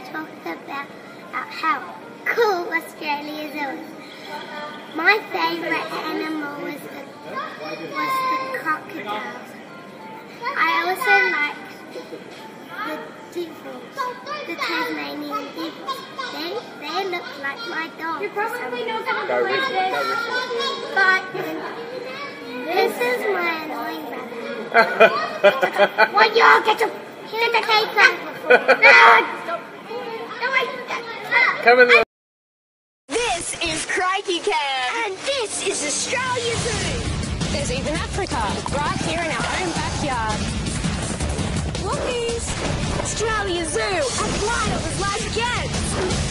talk about how cool Australia is. My favourite animal was the crocodiles. I also like the devils, the Tasmanian devils. They look like my dog. You probably know how to play this. But this is my annoying brother. Well, y'all get the cake over. Come in the... This is Crikey Cam. And this is Australia Zoo. There's even Africa, right here in our own backyard. Lookies! Australia Zoo, as wild as life gets.